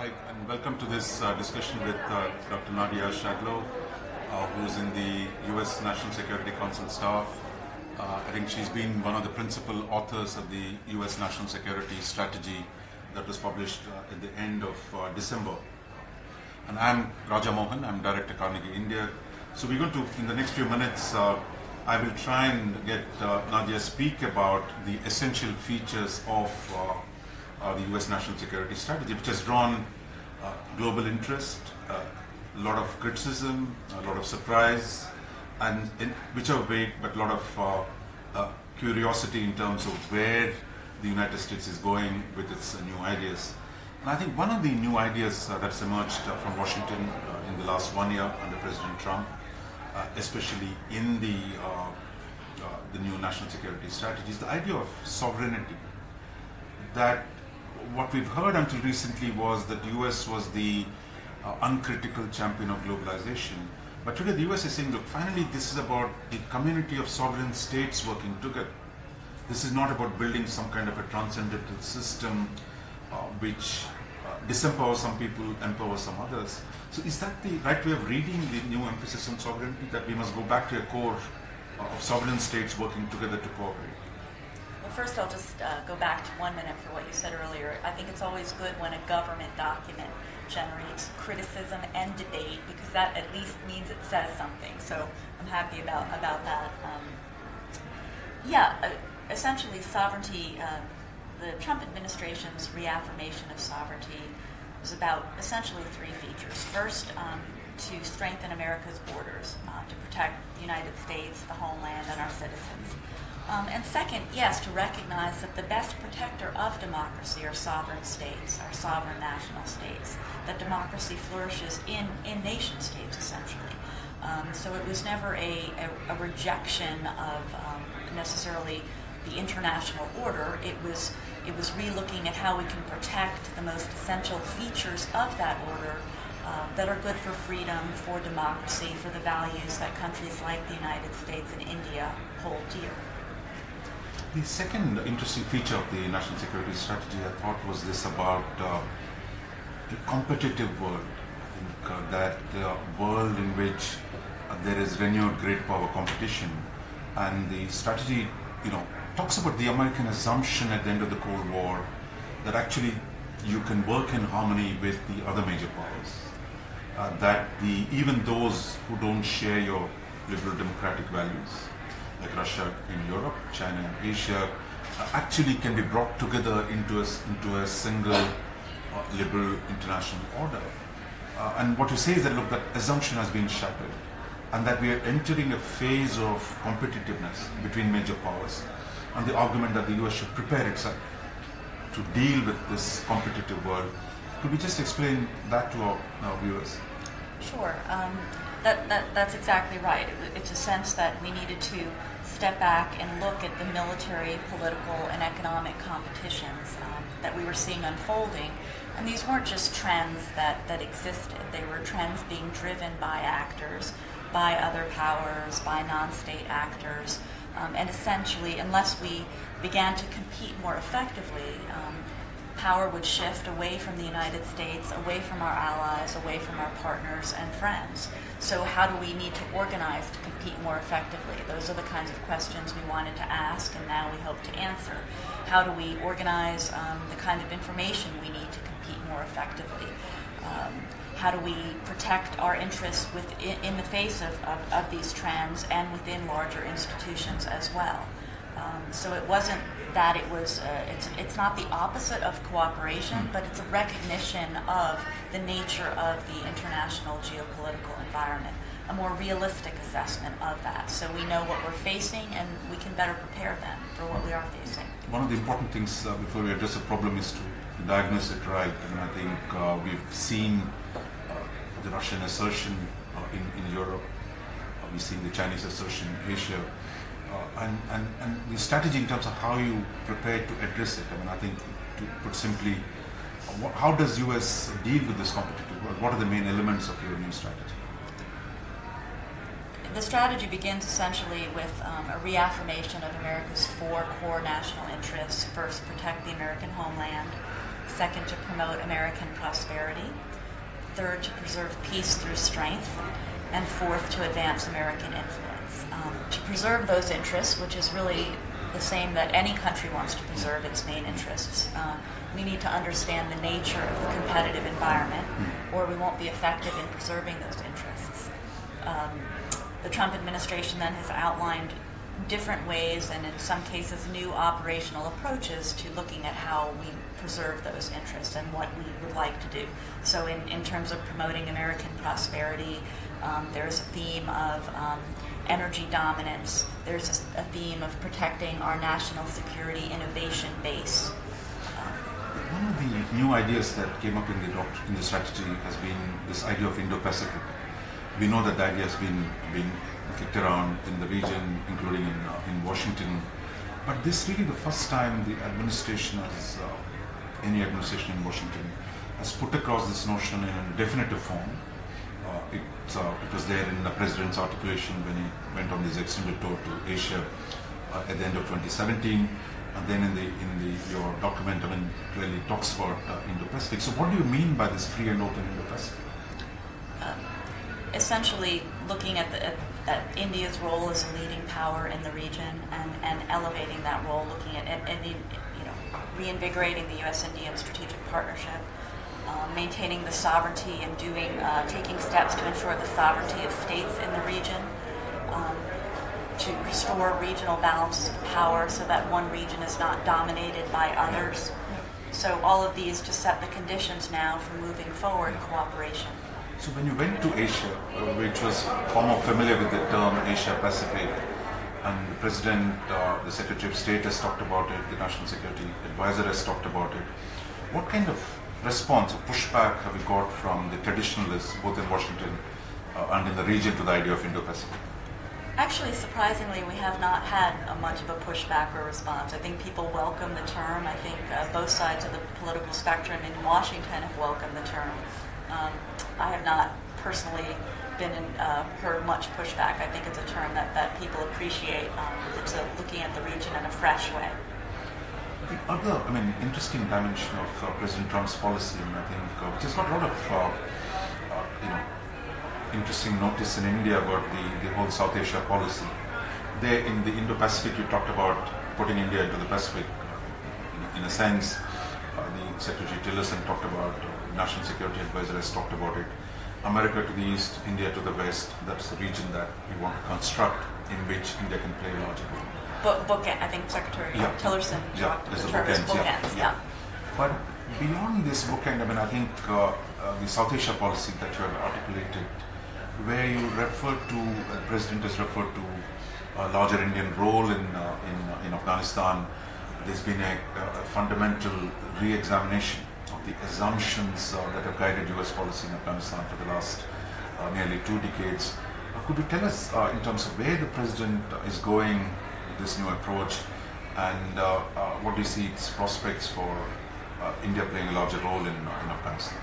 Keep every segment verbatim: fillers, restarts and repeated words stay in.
hi, and welcome to this uh, discussion with uh, Doctor Nadia Shadlow, uh, who's in the U S National Security Council staff. Uh, I think she's been one of the principal authors of the U S National Security Strategy that was published uh, at the end of uh, December. And I'm Raja Mohan, I'm Director Carnegie India. So we're going to, in the next few minutes, uh, I will try and get uh, Nadia speak about the essential features of uh, Uh, the U S National Security Strategy, which has drawn uh, global interest, uh, a lot of criticism, a lot of surprise, and in whichever way, but a lot of uh, uh, curiosity in terms of where the United States is going with its uh, new ideas. And I think one of the new ideas uh, that's emerged uh, from Washington uh, in the last one year under President Trump, uh, especially in the, uh, uh, the new national security strategy, is the idea of sovereignty. That what we've heard until recently was that the U S was the uh, uncritical champion of globalization. But today the U S is saying, look, finally this is about the community of sovereign states working together. This is not about building some kind of a transcendental system uh, which uh, disempowers some people, empowers some others. So is that the right way of reading the new emphasis on sovereignty, that we must go back to a core uh, of sovereign states working together to cooperate? First, I'll just uh, go back to one minute for what you said earlier. I think it's always good when a government document generates criticism and debate, because that at least means it says something. So I'm happy about, about that. Um, yeah, uh, essentially sovereignty, uh, the Trump administration's reaffirmation of sovereignty was about essentially three features. First, um, to strengthen America's borders, uh, to protect the United States, the homeland, and our citizens. Um, and second, yes, to recognize that the best protector of democracy are sovereign states, our sovereign national states, that democracy flourishes in, in nation states, essentially. Um, so it was never a, a, a rejection of um, necessarily the international order. It was, it was re-looking at how we can protect the most essential features of that order uh, that are good for freedom, for democracy, for the values that countries like the United States and India hold dear. The second interesting feature of the national security strategy, I thought, was this about uh, the competitive world. I think uh, that uh, world in which uh, there is renewed great power competition, and the strategy, you know, talks about the American assumption at the end of the Cold War that actually you can work in harmony with the other major powers. Uh, that the even those who don't share your liberal democratic values, like Russia in Europe, China in Asia, uh, actually can be brought together into a, into a single uh, liberal international order. Uh, and what you say is that, look, that assumption has been shattered, and that we are entering a phase of competitiveness between major powers, and the argument that the U S should prepare itself to deal with this competitive world. Could we just explain that to our, our viewers? Sure. Um, that, that, that's exactly right. It, it's a sense that we needed to step back and look at the military, political, and economic competitions um, that we were seeing unfolding. And these weren't just trends that, that existed. They were trends being driven by actors, by other powers, by non-state actors. Um, and essentially, unless we began to compete more effectively, um, power would shift away from the United States, away from our allies, away from our partners and friends. So how do we need to organize to compete more effectively? Those are the kinds of questions we wanted to ask, and now we hope to answer. How do we organize um, the kind of information we need to compete more effectively? Um, how do we protect our interests within, in the face of, of, of these trends and within larger institutions as well? Um, so it wasn't that it was, uh, it's, it's not the opposite of cooperation, but it's a recognition of the nature of the international geopolitical environment, a more realistic assessment of that. So we know what we're facing, and we can better prepare then for what we are facing. One of the important things uh, before we address a problem is to diagnose it right. And I think uh, we've seen uh, the Russian assertion uh, in, in Europe, uh, we've seen the Chinese assertion in Asia. Uh, and, and, and the strategy in terms of how you prepare to address it. I mean, I think, to put simply, uh, how does U S deal with this competitive world? What are the main elements of your new strategy? The strategy begins essentially with um, a reaffirmation of America's four core national interests. First, protect the American homeland. Second, to promote American prosperity. Third, to preserve peace through strength. And fourth, to advance American influence. Um, to preserve those interests, which is really the same that any country wants to preserve its main interests, uh, we need to understand the nature of the competitive environment, or we won't be effective in preserving those interests. Um, the Trump administration then has outlined different ways, and in some cases new operational approaches to looking at how we preserve those interests and what we would like to do. So in, in terms of promoting American prosperity, um, there's a theme of um, energy dominance, there's a, a theme of protecting our national security innovation base. One of the new ideas that came up in the doc- in the strategy has been this idea of Indo-Pacific. We know that the idea has been been kicked around in the region, including in uh, in Washington. But this is really the first time the administration has, uh, any administration in Washington, has put across this notion in a definitive form. Uh, it, uh, it was there in the president's articulation when he went on this extended tour to Asia uh, at the end of twenty seventeen. And then in the in the your document, I mean, clearly talks about uh, Indo-Pacific. So what do you mean by this free and open Indo-Pacific? Um, essentially, looking at, the, at, at India's role as a leading power in the region and, and elevating that role, looking at and, and you know reinvigorating the U S-Indian strategic partnership, uh, maintaining the sovereignty and doing uh, taking steps to ensure the sovereignty of states in the region. Um, to restore regional balances of power so that one region is not dominated by others. So all of these to set the conditions now for moving forward cooperation. So when you went to Asia, uh, which was far more familiar with the term Asia Pacific, and the President, uh, the Secretary of State has talked about it, the National Security Advisor has talked about it, what kind of response or pushback have you got from the traditionalists, both in Washington uh, and in the region, to the idea of Indo-Pacific? Actually, surprisingly, we have not had a much of a pushback or response. I think people welcome the term. I think uh, both sides of the political spectrum in Washington have welcomed the term. Um, I have not personally been in, uh, heard much pushback. I think it's a term that, that people appreciate. Um, it's a, looking at the region in a fresh way. The other, I mean, interesting dimension of uh, President Trump's policy, and I think, uh, which has got a lot of, uh, uh, you know, interesting notice in India about the, the whole South Asia policy. There in the Indo-Pacific, you talked about putting India into the Pacific. In, in a sense, uh, the Secretary Tillerson talked about, uh, National Security Advisor has talked about it. America to the east, India to the west, that's the region that we want to construct in which India can play a larger role. Book, bookend, I think Secretary yeah. Tillerson yeah. talked There's the a term as bookends, bookends. Yeah. Yeah. But beyond this bookend, I mean, I think uh, uh, the South Asia policy that you have articulated, where you refer to, uh, the President has referred to a larger Indian role in uh, in, uh, in Afghanistan. There's been a, a fundamental re-examination of the assumptions uh, that have guided U S policy in Afghanistan for the last uh, nearly two decades. Uh, could you tell us uh, in terms of where the President is going with this new approach, and uh, uh, what do you see its prospects for uh, India playing a larger role in, uh, in Afghanistan?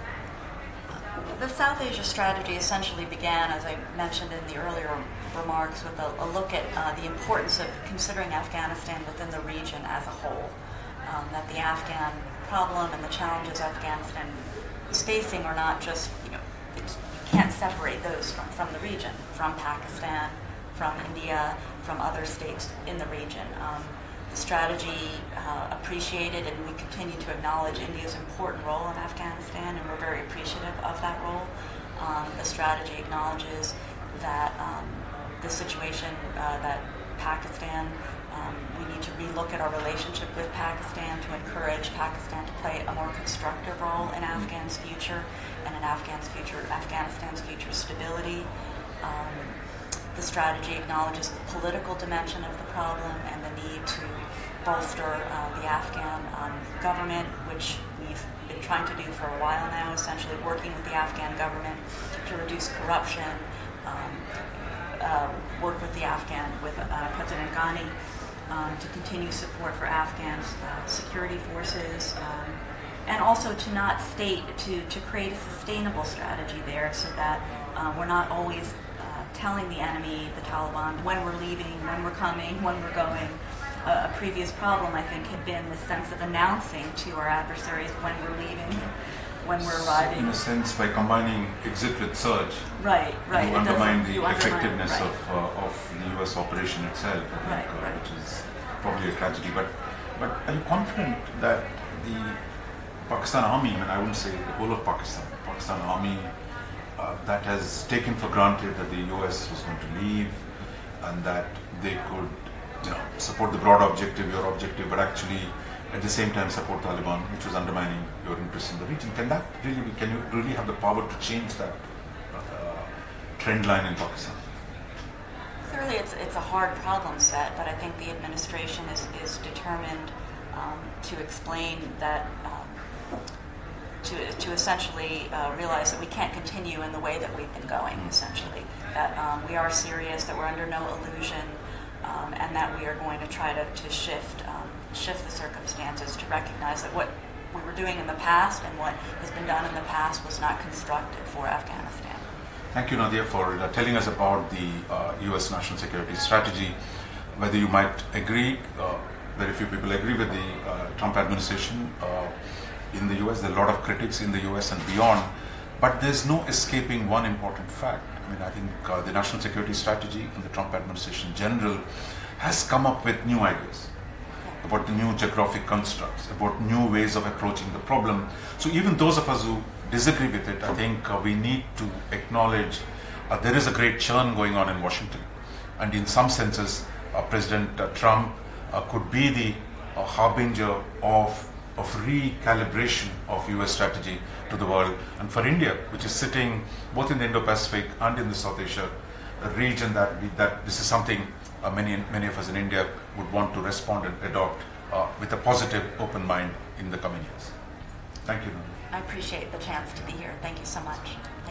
The South Asia strategy essentially began, as I mentioned in the earlier remarks, with a, a look at uh, the importance of considering Afghanistan within the region as a whole. Um, that the Afghan problem and the challenges Afghanistan is facing are not just, you know, it's, you can't separate those from, from the region, from Pakistan, from India, from other states in the region. Um, The strategy uh, appreciated, and we continue to acknowledge India's important role in Afghanistan, and we're very appreciative of that role. Um, the strategy acknowledges that um, the situation uh, that Pakistan, um, we need to relook at our relationship with Pakistan to encourage Pakistan to play a more constructive role in Afghan's future and in Afghan's future, Afghanistan's future stability. Um, The strategy acknowledges the political dimension of the problem and the need to bolster uh, the Afghan um, government, which we've been trying to do for a while now, essentially working with the Afghan government to reduce corruption, um, uh, work with the Afghan, with uh, President Ghani, um, to continue support for Afghan's uh, security forces, um, and also to not state, to, to create a sustainable strategy there so that uh, we're not always telling the enemy, the Taliban, when we're leaving, when we're coming, when we're going, a, a previous problem, I think, had been the sense of announcing to our adversaries when we're leaving, when we're arriving. In a sense, by combining exit with surge, right, right. you undermine the you undermine, effectiveness right. of uh, of the U S operation itself, I think, Right, uh, right. which is probably a tragedy. But but are you confident that the Pakistan Army, and I wouldn't say the whole of Pakistan, Pakistan Army uh, that has taken for granted that the U S was going to leave and that they could, you know, support the broad objective, your objective, but actually at the same time support Taliban, which was undermining your interests in the region. Can that really be, can you really have the power to change that uh, trend line in Pakistan? Clearly, it's, it's a hard problem set, but I think the administration is, is determined um, to explain that, um, to, to essentially uh, realize that we can't continue in the way that we've been going, essentially. That um, we are serious, that we're under no illusion, um, and that we are going to try to, to shift, um, shift the circumstances to recognize that what we were doing in the past and what has been done in the past was not constructive for Afghanistan. Thank you, Nadia, for uh, telling us about the uh, U S national security strategy. Whether you might agree, uh, very few people agree with the uh, Trump administration uh, in the U S. There are a lot of critics in the U S and beyond, but there's no escaping one important fact. I mean, I think uh, the national security strategy and the Trump administration in general has come up with new ideas about the new geographic constructs, about new ways of approaching the problem. So even those of us who disagree with it, I think uh, we need to acknowledge uh, there is a great churn going on in Washington. And in some senses, uh, President uh, Trump uh, could be the uh, harbinger of, of recalibration of U S strategy to the world. And for India, which is sitting both in the Indo-Pacific and in the South Asia a region, that we, that this is something uh, many, many of us in India would want to respond and adopt uh, with a positive, open mind in the coming years. Thank you, Nanda. I appreciate the chance to be here. Thank you so much.